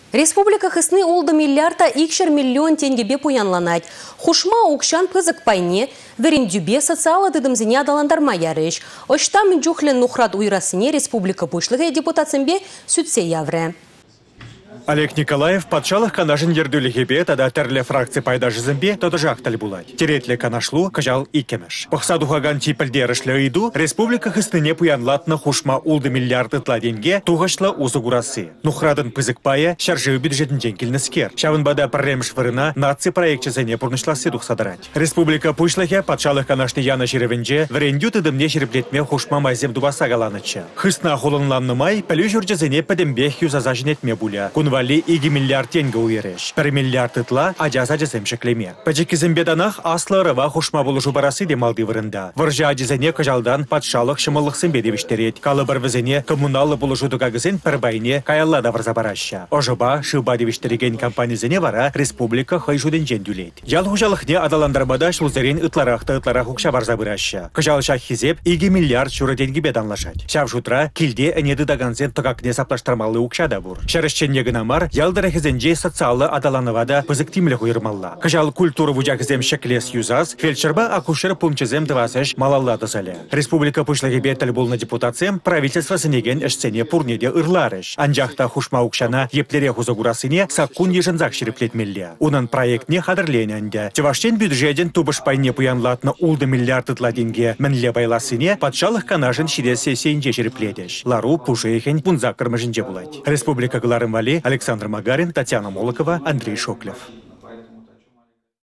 Республика хысны олды миллиарда икшер миллион теңгебе пуянланать. Хушма укшан пызык пайне, верендюбе социалы дыдымзине адаландарма ярыш. Оштам джухлен нухрат уйрасыне республика бушлығы депутатсынбе сүтсе явры. Олег Николаев подшалых канашын ердулігебе, тада тәрлі фракция пайдажы зімбе, тоды жақталі булать. Теретлі канашлу, кажал и кемеш. Пақсадухаган типілдерішлі үйду, республика хыстыне пуянлатны хушма улды миллиард ытла денге туғашла узы гурасы. Нухрадын пызык пая, шаржы бюджетін денкеліні скер. Шавын бада парремш вырына, нации проектчезене пурнышласы духсадарать. Республика пушлыхе подшалых канашты яна жиревенже, варендю тыдымне жиреплетме хушма майзем дубаса галаныча. Хыстна холынланны май, пәлю жүрджезене пәдембех юзазажинетме буля. Вали 2 миллиард тенге уйреш. 1 миллиард ытла ажаза жеземшеклеме. Пачекизембе данах аслы рыва хушма болушу барасы демалды вырында. Варжа ажизене кажалдан патшалық шымылық сымбе девиштерет. Калыбыр візене коммуналы болушу дугагызен парбайне каяллада варза бараща. Ожыба шыба девиштереген компанизене вара республика хайжуден жендюлет. Ял хужалықне адаландармада шулзерен ытларах укша варза бараща. Кажалыша хизеп 2 миллиард шуры деньги беданлашать. Шав жутра килде энеды даганзен токакне саплаштармалы укша да бур. Шарышченнегіна ялдары хізенже социалы адаланывада пызыктимлі хуйырмалла. Кажал культуру вудягізем шеклес юзаз, фельдшерба акушер пунчезем 20 малаллады залі. Республика пушлығы бетіл болны депутациям правительство сынеген әшсене пурнеде ырларыш. Анжақта хушма укшана еплере хузагурасыне саккун ежінзақ шереплетмелле. Унын проектне хадырлененде. Чеваштен бюджетен тубыш пайне пуянлатны улды миллиард ытла денге мінле байласыне патшалық канашын ширесе сейнже шереплетеш. Лару пушейхен пунзақ кырмыжынже булать. Республика Гларым Вали, Александр Магарин, Татьяна Молокова, Андрей Шоклев.